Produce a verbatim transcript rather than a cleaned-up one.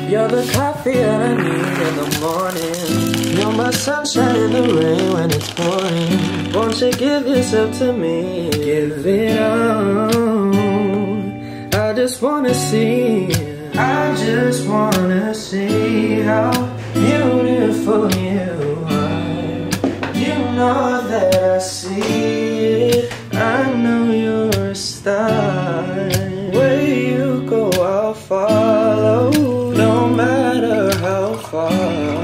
You're the coffee that I need in the morning. You're my sunshine in the rain when it's pouring. Won't you give yourself to me? Give it on. I just wanna see. I just wanna see how beautiful you are. You know that I see it. I know you're a star. Where you go, I'll follow. No matter how far.